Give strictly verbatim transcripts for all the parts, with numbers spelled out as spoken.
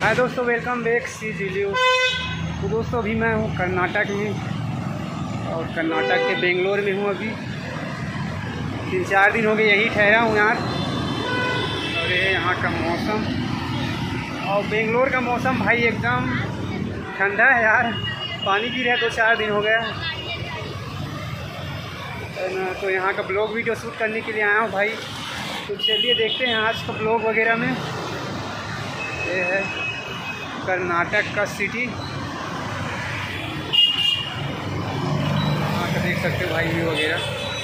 हाय दोस्तों, welcome back सी review. तो दोस्तों अभी मैं हूँ कर्नाटक में और कर्नाटक के बेंगलोर में हूँ। अभी तीन चार दिन हो गए यहीं ठहरा हूँ यार। और ये यहाँ का मौसम और बेंगलोर का मौसम भाई एकदम ठंडा है यार। पानी गिर है दो चार दिन हो गया। तो यहाँ का ब्लॉग वीडियो शूट करने के लिए आया हूँ भाई। तो चलिए देखते हैं आज का ब्लॉग वगैरह में। ये है कर्नाटक का सिटी, यहाँ का देख सकते हो भाई व्यू वगैरह।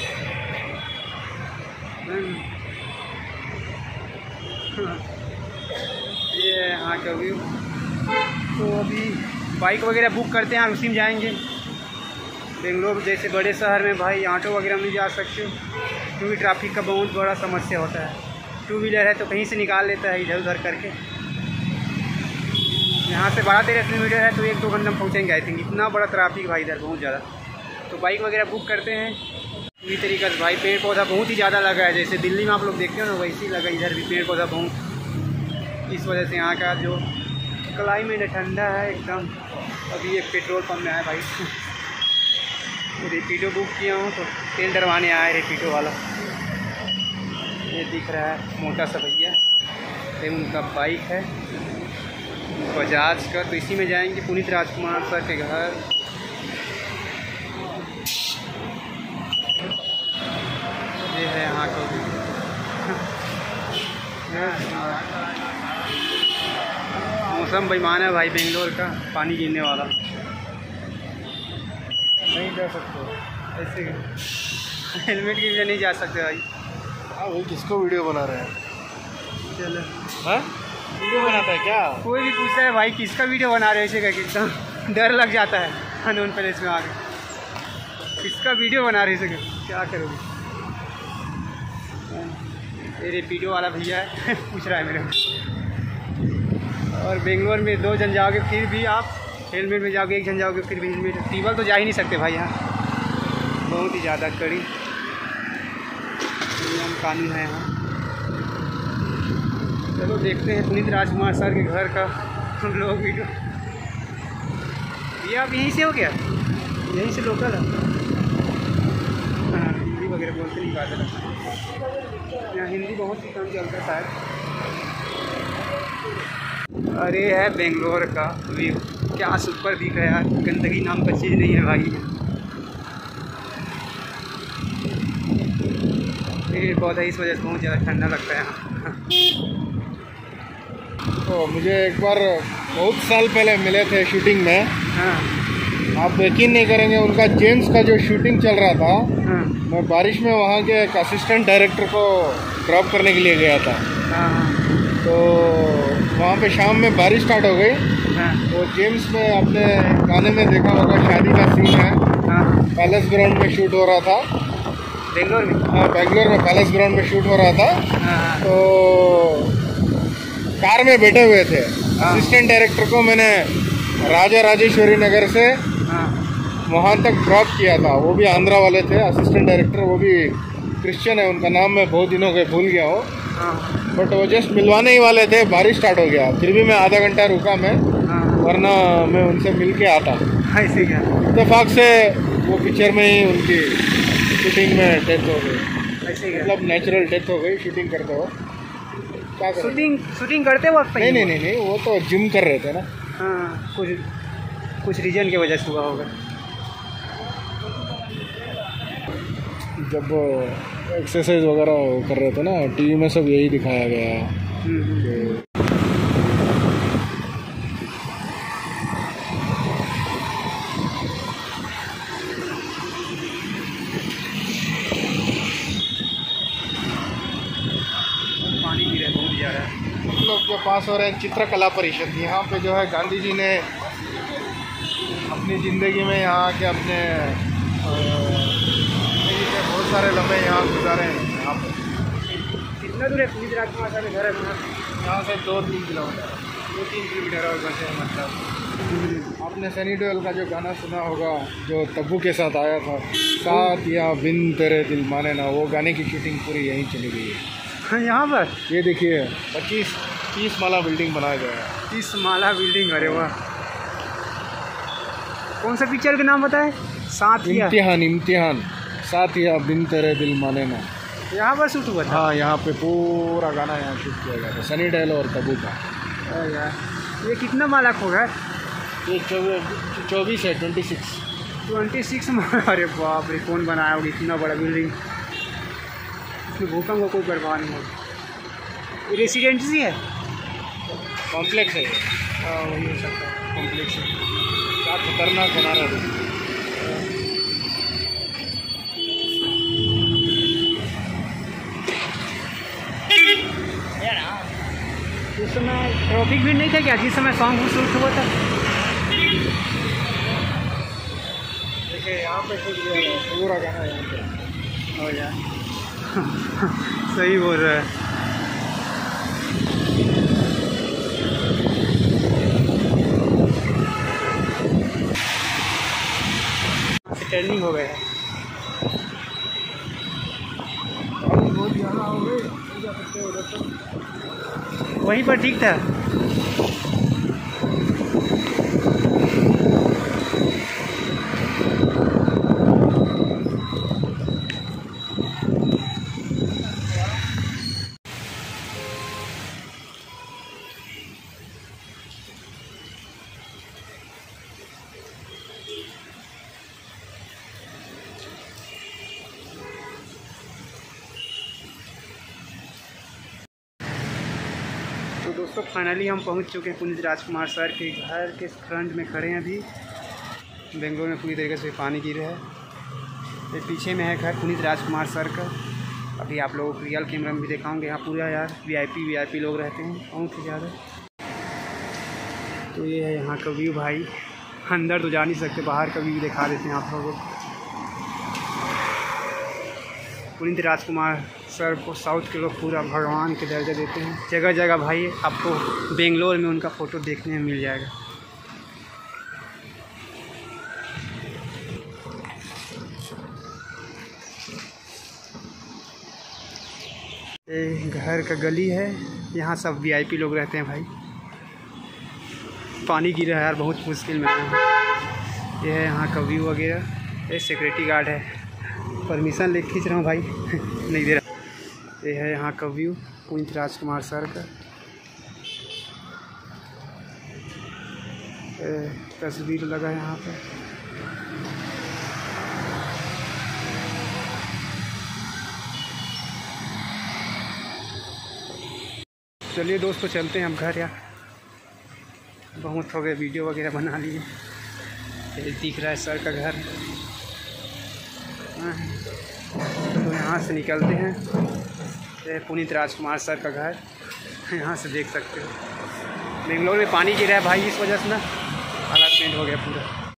ये है यहाँ का व्यू। तो अभी बाइक वगैरह बुक करते हैं और उसी में जाएंगे। बेंगलोर जैसे बड़े शहर में भाई ऑटो वगैरह में जा सकते हो क्योंकि ट्रैफिक का बहुत बड़ा समस्या होता है। टू व्हीलर है तो कहीं से निकाल लेता है इधर उधर करके। यहाँ से बारह तेरह किलोमीटर है तो एक दो घंटे में पहुँचेंगे आई थिंक। इतना बड़ा ट्रैफिक भाई इधर बहुत ज़्यादा। तो बाइक वगैरह बुक करते हैं इसी तरीके से भाई। पेड़ पौधा बहुत ही ज़्यादा लगा है, जैसे दिल्ली में आप लोग देखते हो ना वैसे ही लगा इधर भी पेड़ पौधा बहुत। इस वजह से यहाँ का जो क्लाइमेट है ठंडा है एकदम। अभी एक पेट्रोल पंप में आया भाई, रेपिडो बुक किया हूँ तो तेल डरवाने आया है रेपिडो वाला। ये दिख रहा है मोटा सा भैया, ये उनका बाइक है बजाज का। तो इसी में जाएंगे पुनीत राजकुमार सर के घर। ये है यहाँ का मौसम बेईमान है भाई बेंगलोर का, पानी गिरने वाला। नहीं जा सकते ऐसे, हेलमेट के लिए नहीं जा सकते भाई। हाँ भाई, किसको वीडियो बना रहे हैं? चलो हाँ, वीडियो बनाता है क्या? कोई भी पूछता है भाई किसका वीडियो बना रहे हैं, कितना डर लग जाता है अननोन प्लेस में आके। किसका वीडियो बना रहे हैं, क्या करोगे। ये रेपिडो वाला भैया है पूछ रहा है मेरे को। और बेंगलोर में दो जन जाओगे फिर भी आप हेलमेट में जाओगे, एक जन जाओगे फिर भी हेलमेट। टेबल तो जा ही नहीं सकते भाई, यहाँ बहुत ही ज़्यादा कड़ी नियम कानून है यहाँ। चलो देखते हैं पुनीत राजकुमार सर के घर का हम लोग वीडियो। ये आप यहीं से हो गया, यहीं से लोकल है। हाँ, हिंदी वगैरह बोलते नहीं पाते, यहाँ हिंदी बहुत ही कम चलता है शायद। अरे है बेंगलोर का व्यू, क्या सुपर दिख रहा है यार। गंदगी नाम का चीज़ नहीं है भाई। पेड़ पौधा इस वजह से बहुत ज़्यादा ठंडा लगता है यहाँ। तो मुझे एक बार बहुत साल पहले मिले थे शूटिंग में। हाँ आप यकीन नहीं करेंगे, उनका जेम्स का जो शूटिंग चल रहा था। हाँ मैं बारिश में वहाँ के एक असिस्टेंट डायरेक्टर को ड्रॉप करने के लिए गया था। हाँ तो वहाँ पे शाम में बारिश स्टार्ट हो गई। हाँ तो जेम्स में अपने गाने में देखा होगा, शादी का सीन है, हाँ पैलेस ग्राउंड में शूट हो रहा था। बेंगलोर में? हाँ, बेंगलोर में पैलेस ग्राउंड में शूट हो रहा था। हाँ तो कार में बैठे हुए थे। असिस्टेंट डायरेक्टर को मैंने राजा राजेश्वरी नगर से हाँ वहाँ तक ड्रॉप किया था। वो भी आंध्रा वाले थे असिस्टेंट डायरेक्टर, वो भी क्रिश्चियन है। उनका नाम मैं बहुत दिनों के भूल गया हूँ, हाँ बट वो जस्ट मिलवाने ही वाले थे। बारिश स्टार्ट हो गया, फिर भी मैं आधा घंटा रुका मैं, हाँ। वरना मैं उनसे मिल के आता। ऐसे क्या? इत्तेफाक से वो पिक्चर में ही उनकी शूटिंग में डेथ हो गई। ऐसे क्या? मतलब नेचुरल डेथ हो गई शूटिंग करते हो। क्या करें? शूटिंग शूटिंग करते वक्त? नहीं नहीं नहीं नहीं, वो तो जिम कर रहे थे ना। हाँ, कुछ कुछ रीजन की वजह से हुआ होगा। जब एक्सरसाइज वगैरह कर रहे थे ना, टीवी में सब यही दिखाया गया कि पानी गिरा बहुत ज़्यादा। हम लोग जो पास हो रहे हैं चित्रकला परिषद, यहाँ पे जो है गांधी जी ने अपनी ज़िंदगी में यहाँ के अपने ज़िंदगी के बहुत सारे लम्हे यहाँ गुजारे हैं। यहाँ पे कितना दूर है पुनीत राजकुमार सर के घर है? यहाँ से दो तीन किलोमीटर दो तीन किलोमीटर और बचे हैं मतलब। आपने सनी देओल का जो गाना सुना होगा जो तब्बू के साथ आया था, साथ या बिन तेरे दिल माने ना, वो गाने की शूटिंग पूरी यहीं चली गई है। हाँ यहाँ पर ये देखिए पच्चीस तीस माला बिल्डिंग बनाया गया है। तीस माला बिल्डिंग, अरे वाह। कौन सा पिक्चर का नाम बताए? साथिया। इम्तिहान, इम्तिहान साथिया बिन तेरे दिल माने ना। यहाँ पर शूट हुआ था? हाँ, यहाँ पे पूरा गाना यहाँ शूट किया गया था, सनी डेल और तब्बू का। अरे यार, ये कितना माला होगा? ये चौबीस है, ट्वेंटी सिक्स। ट्वेंटी सिक्स माला, अरे बाप रे, कौन बनाया होगा इतना बड़ा बिल्डिंग? इसमें भूकंप को कोई बर्बाद नहीं होगा। ये रेसिडेंसी है? कॉम्प्लेक्स है ये। हाँ, वही हो सकता है, कॉम्प्लेक्स है। क्या खतरनाक बना रहा है। उस समय ट्रैफिक भी नहीं था क्या जिस समय सॉन्ग शूट हुआ था? देखिए यहाँ पे शूट किया गया है, पूरा गाना यहाँ पे। हो यार सही बोल रहा है। टर्निंग हो गया है। वहीं पर ठीक था। तो दोस्तों फाइनली हम पहुंच चुके हैं पुनीत राजकुमार सर के घर के फ्रंट में खड़े हैं। अभी बेंगलोर में पूरी तरीके से पानी गिर रहा है। ये पीछे में है घर पुनीत राजकुमार सर का। अभी आप लोगों को रियल कैमरा में भी दिखाऊंगे। यहाँ पूरा यार वीआईपी वीआईपी लोग रहते हैं बहुत ही ज़्यादा। तो ये है यहाँ का व्यू भाई। अंदर तो जा नहीं सकते, बाहर का व्यू दिखा देते हैं आप लोगों को। पुनीत राजकुमार सर को साउथ के लोग पूरा भगवान के दर्जा देते हैं। जगह जगह भाई आपको बेंगलोर में उनका फ़ोटो देखने में मिल जाएगा। ये घर का गली है, यहाँ सब वीआईपी लोग रहते हैं भाई। पानी गिरा है यार, बहुत मुश्किल में है। ये है यहाँ का व्यू वगैरह। ये सिक्योरिटी गार्ड है, परमिशन ले खींच रहा हूँ भाई नहीं दे रहा। ये है यहाँ का व्यू पुनीत राजकुमार सर का। तस्वीर लगा है यहाँ पे। चलिए दोस्तों चलते हैं हम घर। यार बहुत हो गए, वीडियो वगैरह बना लिए। ये दिख रहा है सर का घर। तो यहाँ से निकलते हैं। ये पुनीत राजकुमार सर का घर यहाँ से देख सकते हो। बेंगलोर में पानी गिरा है भाई, इस वजह से ना हालात चेंज हो गया पूरा।